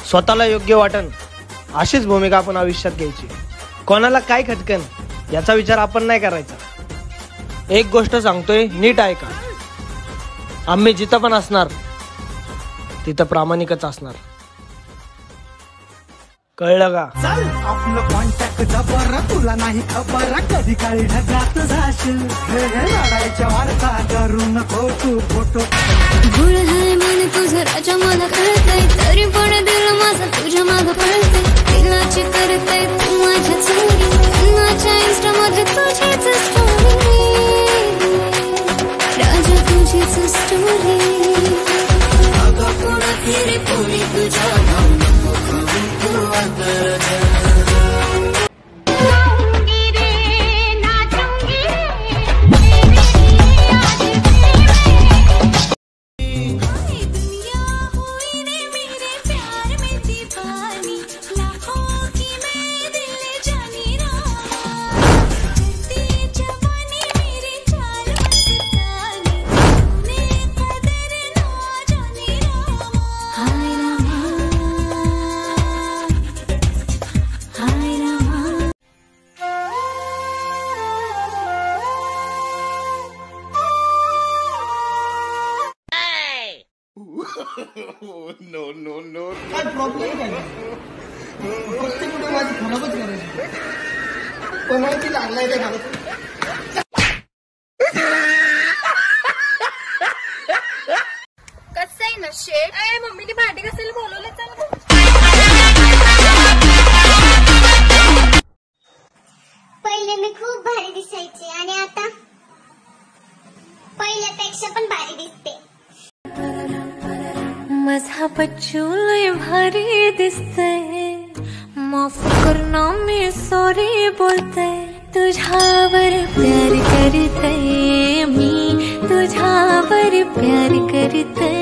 स्वतःला योग्य वाटन अशीच भूमिका आपण आयुष्यात घ्यायची. कोणाला काय खटकन याचा विचार आपण नाही करायचा. एक गोष्ट सांगतोय, नीट ऐका. आम्ही जिथं पण असणार तिथं प्रामाणिकच असणार. कळलं का? आपलं कॉन्टॅक्ट जबर, तुला नाही खबर कधी काळी ढगात जाशील. लढाईच्या वार्ता करू नको तू फोटो. गुळ है मन तुझं राजा मला कळतंय, तरी पण दिल माझं तुझ्या मागं पळतंय. दिलाची करतंय तू माझ्या चोरी, अन्नाच्या इन्स्टा मध्ये तुझीच स्टोरी. राजा तुझीच स्टोरी. अगं कोणा फिरे पोरी तुझ्या नो काय प्रॉब्लेम काय? प्रत्येक कुठे माझी खराबच करायची. कोणाची लागलाय ते घालत. कसं आहे ना शेट? मम्मीने भांडी घासायला बोलवलं. चल पहिले मी खूप भारी दिसायचे आणि आता पहिल्यापेक्षा पण भारी दिसते. माझा बच्चू लय भारी दिसतंय, माफ करना मी सॉरी बोलतंय. तुझ्यावर प्यार करतंय मी, तुझ्यावर प्यार करतंय.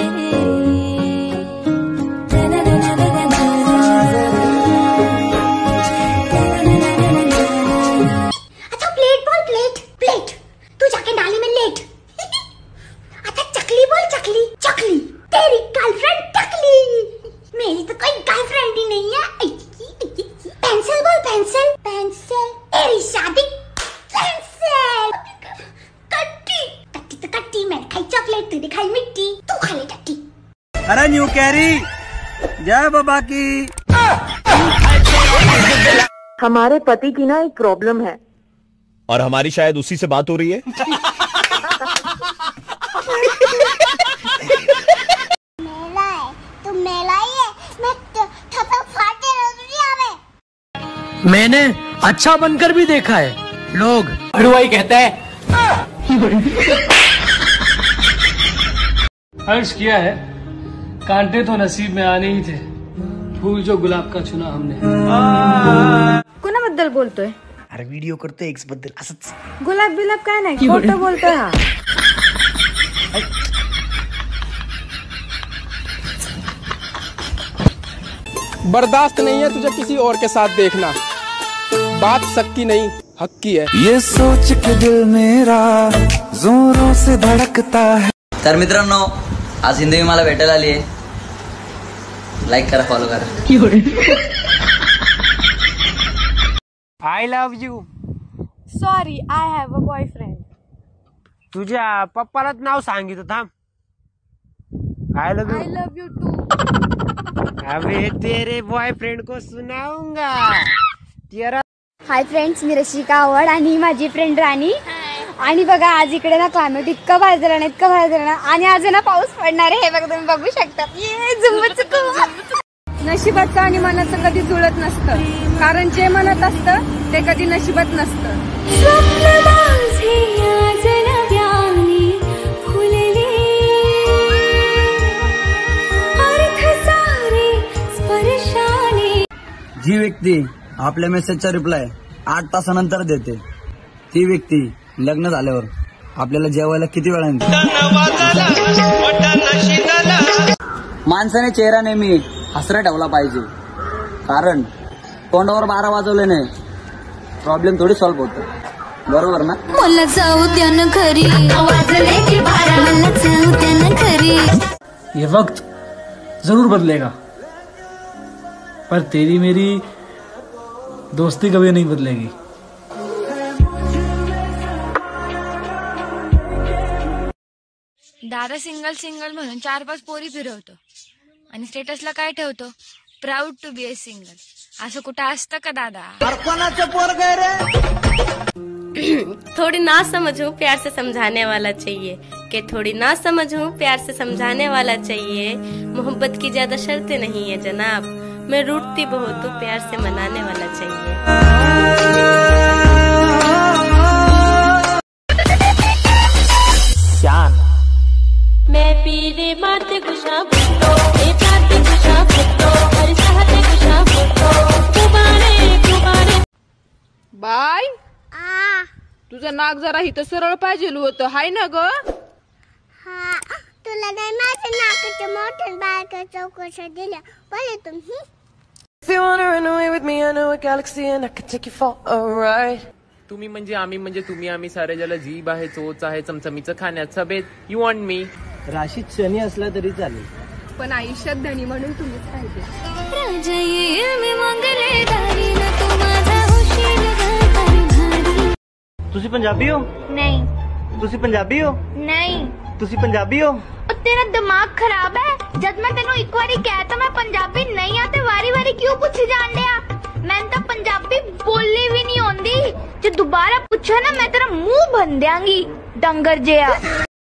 अच्छा प्लेट बोल, प्लेट प्लेट. तू जाके नाली में लेट. अच्छा चकली बोल, चकली चकली. तेरी गर्लफ्रेंड टकली, मेरी तो कोई गर्लफ्रेंड ही नहीं है. पेंसिल बोल, पेंसिल पेंसिल. तेरी शादी कैंसिल. कट्टी कट्टी तो कट्टी. मैंने खाई चॉकलेट, तूने खाई मिट्टी. तू खा ले टट्टी. अरे न्यू कैरी, जय बाबा की. हमारे पति की ना एक प्रॉब्लम है और हमारी शायद उसी से बात हो रही है. मैंने अच्छा बनकर भी देखा है. लोग हलवाई कहता है. अर्ज किया है, कांटे तो नसीब में आने ही थे, फूल जो गुलाब का चुना हमने. कोणाबद्दल बोलतोय? अरे व्हिडिओ करतोय एक्स बद्दल असंच. गुलाब बिलाब काय नाही, खोटं बोलतोय हा. बर्दाश्त नहीं है तुझे किसी और के साथ देखना. बात सक्की नहीं हक्की है. ये सोच के दिल मेरा जोरों से धड़कता है. तर मित्रांनो, आज हिंदी मला भेटायला आली आहे. लाईक करा, फॉलो करा. I love you. Sorry, I have a boyfriend. तुझ्या पप्पालाच नाव सांगितलं. थांब. I love I you. Love you too. अबे तेरे बॉयफ्रेंड को सुनाऊंगा तेरा. हाय फ्रेंड्स, मी रशिका आवड आणि ही माझी फ्रेंड राणी. आणि बघा आज इकडे ना क्लायमेट इतकं भारी झालं ना, इतकं भारी झालं ना. आणि आज ना पाऊस पडणार आहे, हे बघा तुम्ही बघू शकता. ये झुम्मच. नशिबाचं आणि मनाचं कधी जुळत नसतं, कारण जे मनात असतं ते कधी नशिबात नसतं. जी व्यक्ती आपल्या मेसेजचा रिप्लाय 8 तासानंतर देते, ती व्यक्ती लग्न झाल्यावर आपल्याला जेवायला किती वेळाने. माणसाने चेहरा नेहमी हसरा ठेवला पाहिजे, कारण तोंडावर 12 वाजवले नाही प्रॉब्लेम थोडी सॉल्व्ह होतो. बरोबर ना? मला जाऊ द्या ना घरी, वाजले की 12. मला जाऊ द्या ना घरी. ये वक्त जरूर बदलेगा, पर तेरी मेरी दोस्ती कभी नहीं बदलेगी। दादा सिंगल सिंगल म्हणून 4-5 पोरी फिरवतो आणि स्टेटसला काय ठेवतो, proud to be a single. असं कुठं असतं का दादा? थोड़ी ना समझ हूँ प्यार से समझाने वाला चाहिए, कि थोड़ी ना समझ हूँ प्यार से समझाने वाला चाहिए। मोहब्बत की ज्यादा शर्तें नहीं है जनाब, मैं रूठती बहुत हूँ प्यार से मनाने वाला चाहिए। मैं पीरे मारते गुशा फुटो, ए पाते गुशा फुटो, हर चाहते गुशा फुटो, कुबारे। बाय तुझं नाक जरा इथं सरळ पाहिजे होतं, हाय ना ग? हा, तुला नाही माझ्या नाकाच्या मोठ्या बायका चौकशा दिल्या पहिले तुम्ही। If you wanna run away with me, I know a galaxy and I can take you for a ride. तुम्ही म्हणजे आम्ही म्हणजे तुम्ही आम्ही सारे ज्याला जीभ आहे, चोच आहे, चमचमीचं खाण्याचा बेत। You want me? राशीत शनी असला तरी चालेल, पण आयुष्यात धनी म्हणून तुम्हीच पाहिजे। राजा ये मी मांगले दारी ना तू माझा होशील भारी। ਤੁਸੀਂ ਪੰਜਾਬੀ ਹੋ? नहीं ਤੁਸੀਂ ਪੰਜਾਬੀ ਹੋ? नहीं ਤੁਸੀਂ ਪੰਜਾਬੀ ਹੋ? और तेरा दिमाग खराब है? जब मैं तेनों एक बारी कहता मैं पंजाबी नहीं आते वारी वारी क्यों पूछी जान लिया? मैंने तो पंजाबी बोलनी भी नहीं आती, जो दोबारा पूछा ना मैं तेरा मुंह भन देंगी डंगर जिया।